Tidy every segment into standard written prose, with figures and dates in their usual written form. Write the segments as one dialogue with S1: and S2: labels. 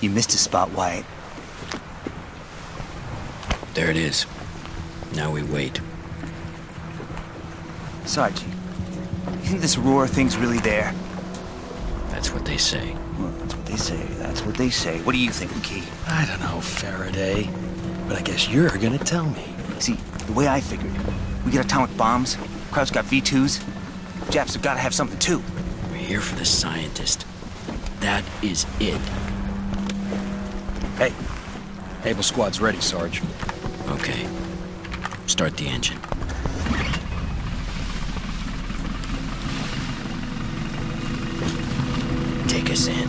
S1: You missed a spot, Wyatt.
S2: There it is. Now we wait.
S1: Sarge, you think this Aurora thing's really there?
S2: That's what they say.
S1: Well, that's what they say. That's what they say. What do you think, McKee?
S3: I don't know, Faraday. But I guess you're gonna tell me.
S1: See, the way I figured, we get atomic bombs, Kraut's got V2s, Japs have gotta have something too.
S2: We're here for the scientist. That is it.
S3: Hey, Able Squad's ready, Sarge.
S2: Okay. Start the engine. Take us in.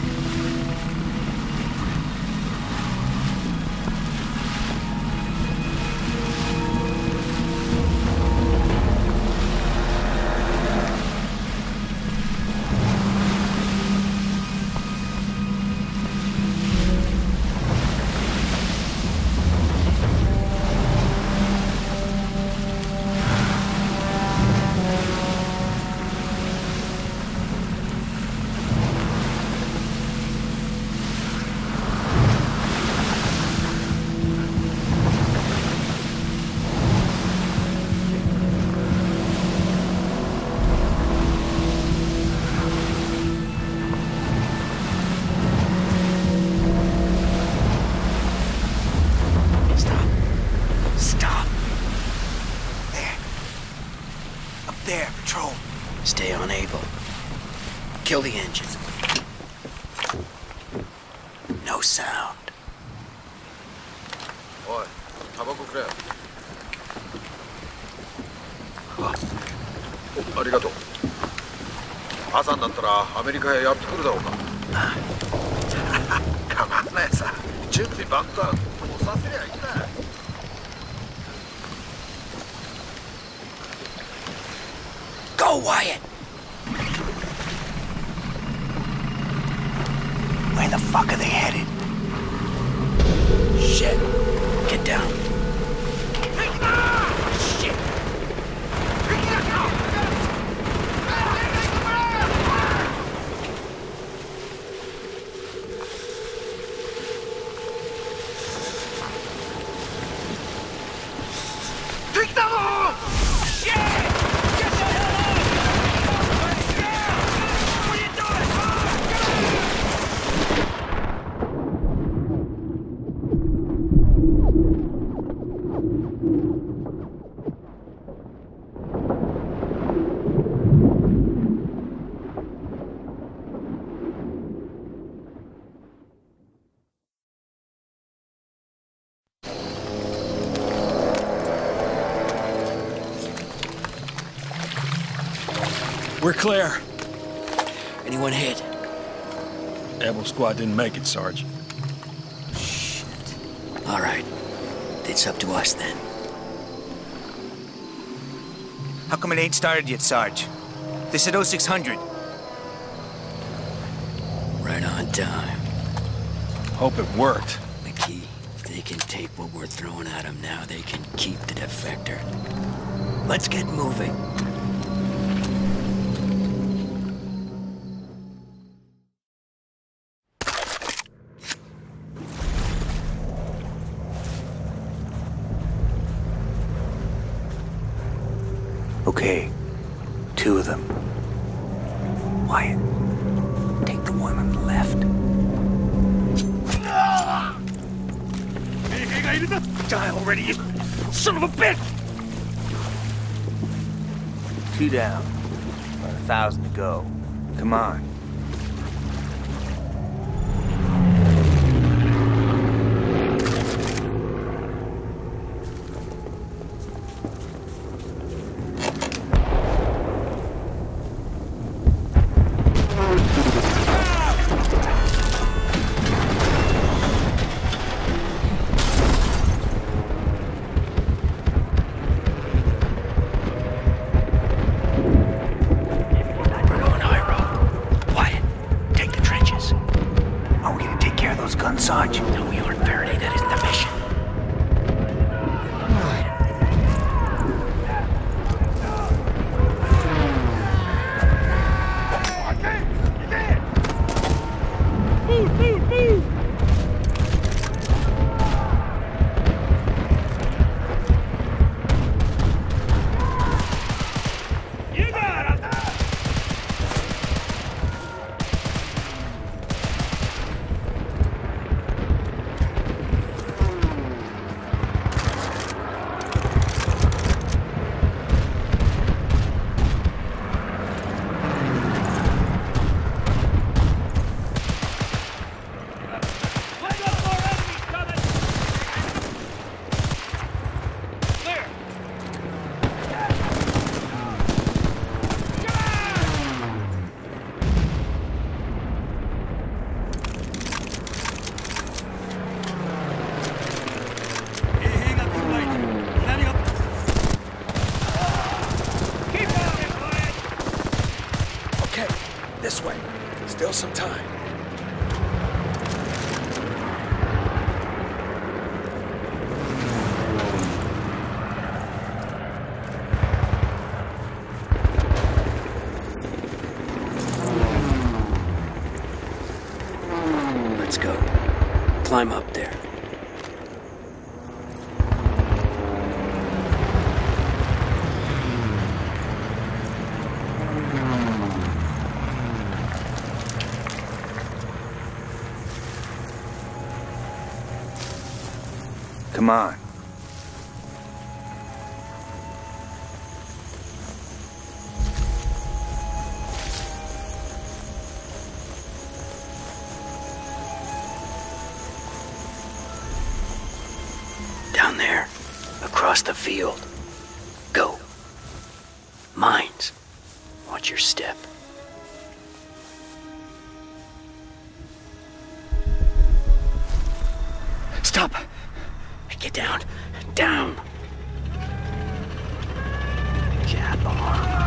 S1: There, patrol.
S2: Stay on Able. Kill the engine. No sound.
S4: Oi, tabacoくれ。ありがとう。朝になったらアメリカへやってくるだろうか。構わないさ。準備万端。もうさせりゃいいんだ。
S2: Go, Wyatt!
S1: Where the fuck are they headed?
S2: Shit. Get down.
S4: Shit! Take them all! Shit!
S3: We're clear.
S2: Anyone hit?
S3: Able Squad didn't make it, Sarge.
S2: Shit. All right. It's up to us then.
S1: How come it ain't started yet, Sarge? They said 0600.
S2: Right on time.
S3: Hope it worked.
S2: McKee, if they can take what we're throwing at them now, they can keep the defector. Let's get moving.
S1: Okay, 2 of them. Wyatt, take the one on the left.
S3: Die already, you son of a bitch!
S1: 2 down. About 1,000 to go. Come on.
S3: Still some time.
S2: Let's go. Climb up there.
S1: Come on.
S2: Down there, across the field. Go. Mines. Watch your step. Stop! Get down. Down! Cat alarm.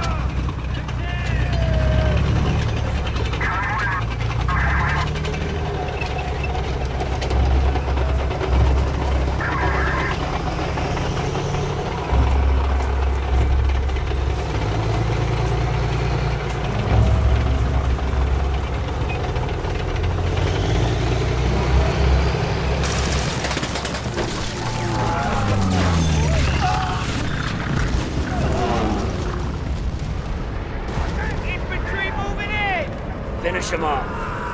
S2: Finish him off.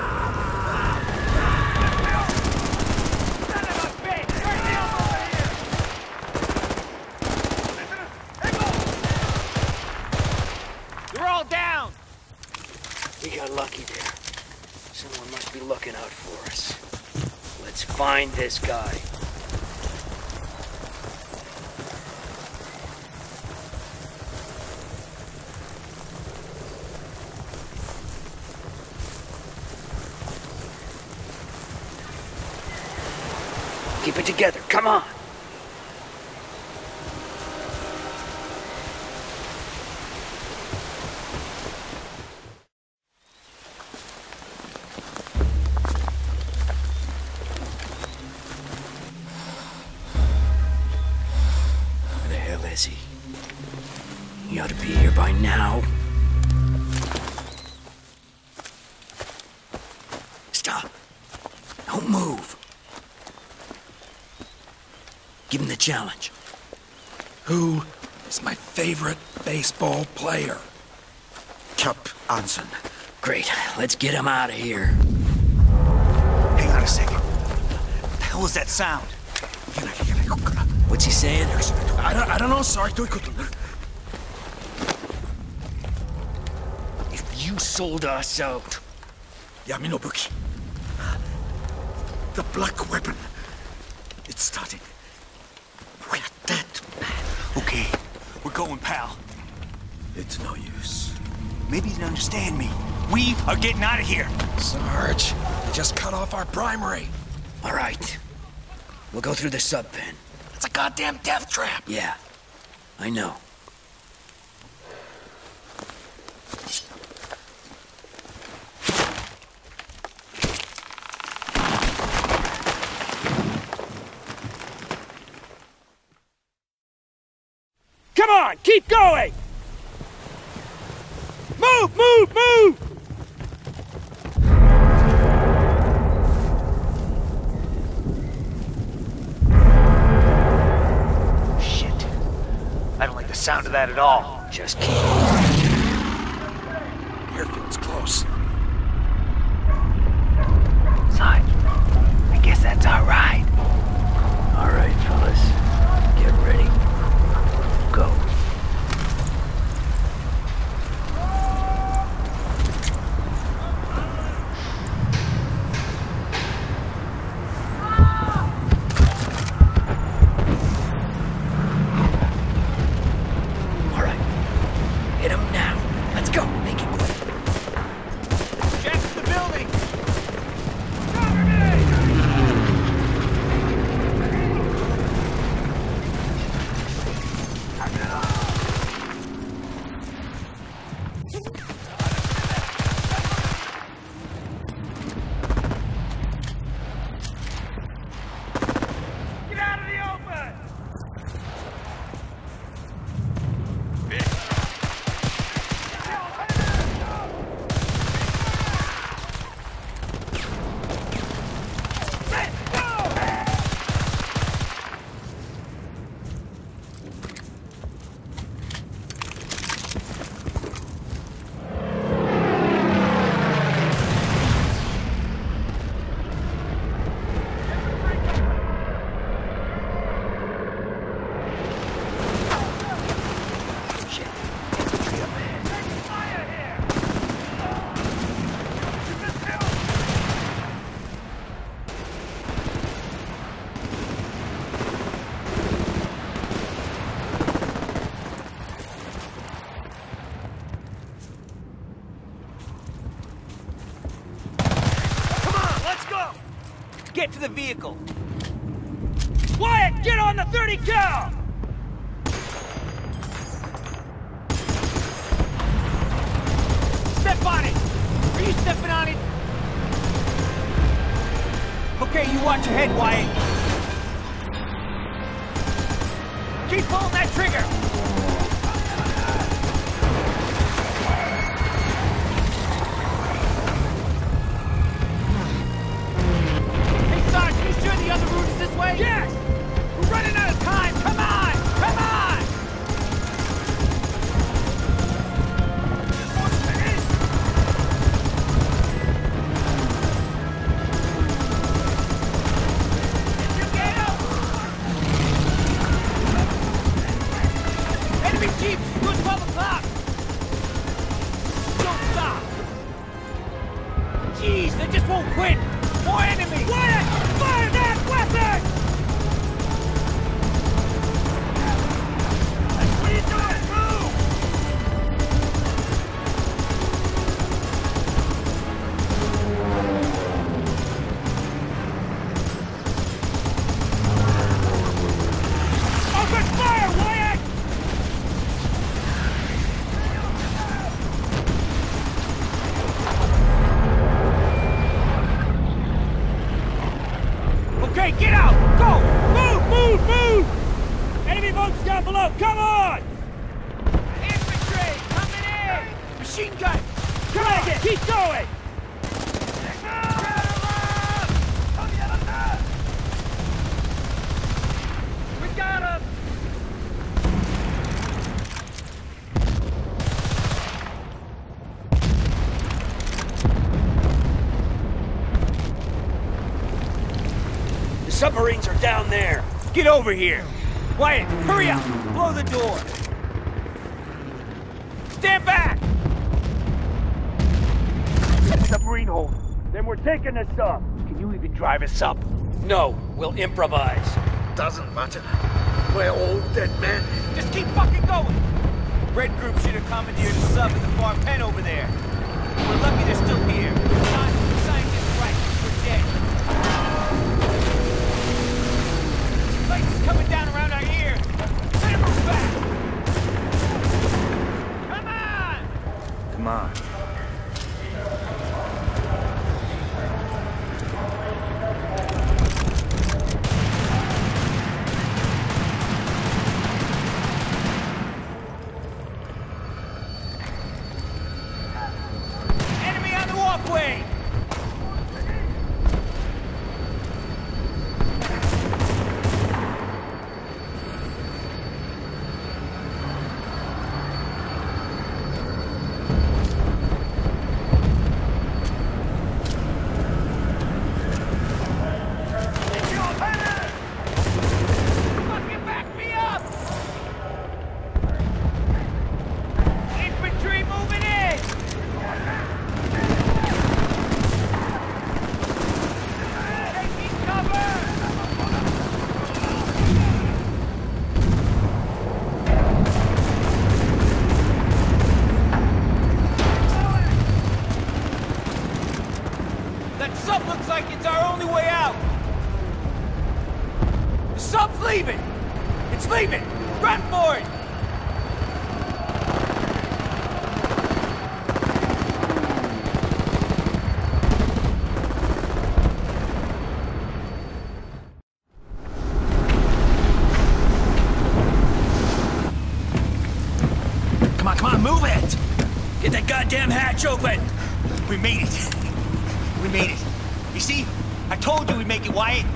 S5: You're all down!
S2: We got lucky there. Someone must be looking out for us. Let's find this guy. Keep it together, come on! Where the hell is he? He ought to be here by now. Stop! Don't move! Give him the challenge.
S3: Who is my favorite baseball player?
S1: Cap Anson.
S2: Great, let's get him out of here.
S1: Hang on a second. What the hell was that sound?
S2: What's he saying?
S3: I don't know, sorry.
S2: If you sold us out...
S3: Yaminobuki. The black weapon. It's starting. We're dead, man.
S1: Okay, we're going, pal.
S3: It's no use.
S1: Maybe you didn't understand me. We are getting out of here.
S3: Sarge, they just cut off our primary.
S2: All right. We'll go through the sub-pen.
S3: It's a goddamn death trap.
S2: Yeah, I know.
S5: Come on, keep going! Move, move, move!
S1: Shit. I don't like the sound of that at all.
S2: Just keep on.
S3: Airfield's close.
S1: Sarge, I guess that's our ride.
S2: All right, fellas. Get ready. Go. All right. Hit him now. Let's go. Make it quick.
S5: Check the building! get to the vehicle. Wyatt, get on the 30 cal! Step on it! Are you stepping on it? Okay, you watch your head, Wyatt. Keep pulling that trigger! Hey, Sarge, you sure the other route is this way? Yes! We're running out of time! Come on! Come on! Did you get him? Enemy jeeps! Good 12 o'clock! Don't stop! Jeez, they just won't quit! More enemies! Wyatt! Fire that weapon! What are you doing? Move! Open fire, Wyatt! Okay, get out! Go! Move! Move! Move! Enemy boats down below! Come on! Infantry! Coming in! Machine gun! Drag it! Keep going! We got him! The submarines are down there. Get over here. Wyatt, hurry up! Blow the door! Stand back! Submarine hold. Then we're taking the sub. Can you even drive us up? No, we'll improvise.
S4: Doesn't matter. We're all dead men.
S5: Just keep fucking going! Red Group should have commandeered a sub in the far pen over there. We're lucky they're still here. Scientists right. We're dead. Light's coming down around our ear. Better move back! Come on!
S1: Come on.
S5: Enemy on the walkway! Fucking back me up! Infantry moving in! Taking cover! That sub looks like it's our only way out! The sub's leaving! It's leaving! Run for it!
S3: Come on, move it!
S5: Get that goddamn hatch open!
S3: We made it. We made it. You see? I told you we'd make it, Wyatt.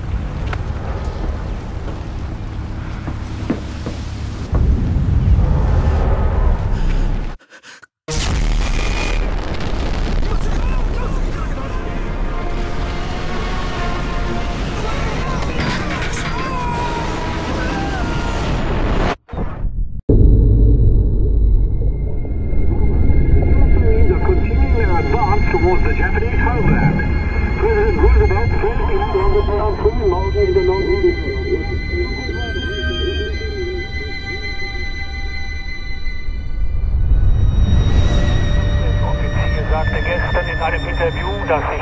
S6: towards the Japanese homeland. President Roosevelt said we no longer found free market in the Offizier sagte gestern in einem Interview, dass sich